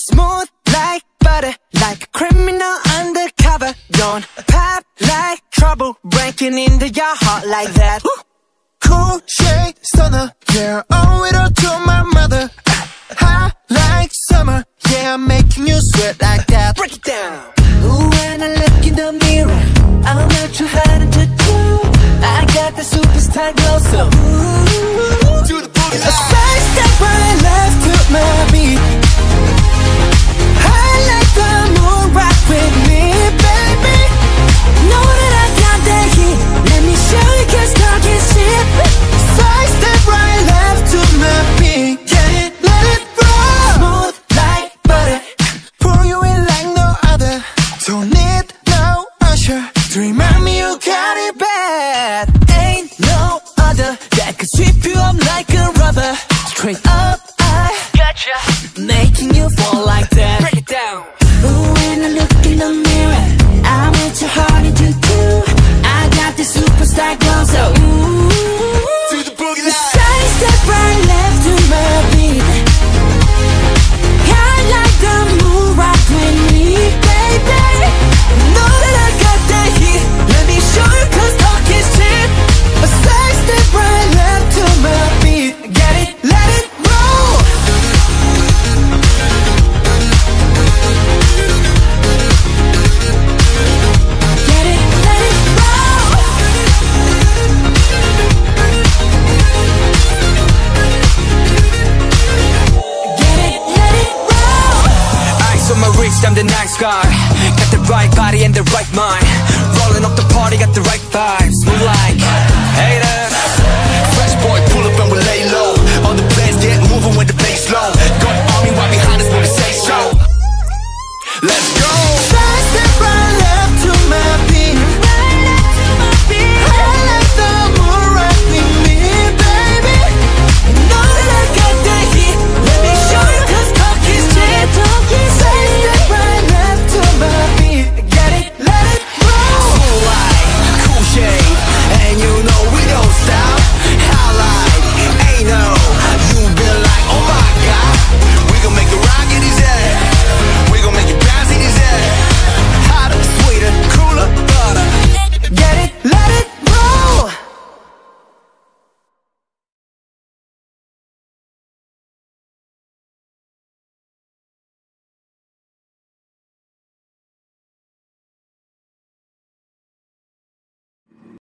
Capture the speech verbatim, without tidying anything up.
Smooth like butter, like a criminal undercover. Don't pop like trouble, breaking into your heart like that. Cool shade stunner, yeah, owe it all to my mother. Hot like summer, yeah, I'm making you sweat like that. Break it down. Ooh, when I look in the mirror, I'm not too hard to do. I got the superstar glow, so ooh, Do the boogie a side step right left to my beat. I like the moon rock with me, baby. Know that I got that heat. Let me show you, cause talk is shit. Side step right left to my beat. Get it, let it roll. Smooth like butter. Pour you in like no other. Don't need no usher to remind me you got it bad. Ain't no other that could sweep you up like a rubber. Straight up, I Gotcha. making you fall like that. Break it down. Ooh, when I look in the mirror, I'm at your heart to do. I got the superstar glow, so ooh, Do the boogie the line. side step right left to my beat. I like the moon rock with me, baby. Know that I got that heat. Let me show you, cause talk is cheap. A side step right left to my beat. Get it, let it roll. Get it, let it roll. Get it, let it roll. Ice on my wrist, I'm the nice guy. Got the right body and the right mind. Rolling up the party, got the right vibe.